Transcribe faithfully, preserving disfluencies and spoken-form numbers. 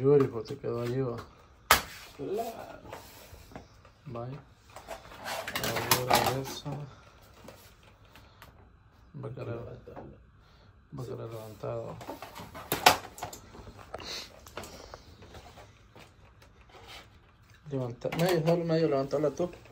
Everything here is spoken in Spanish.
Yuri, pues te quedó allí, va. Claro. Vaya. Ahora esa. Va a querer, va a querer levantado. Levanta, medio, solo medio levantarla tú.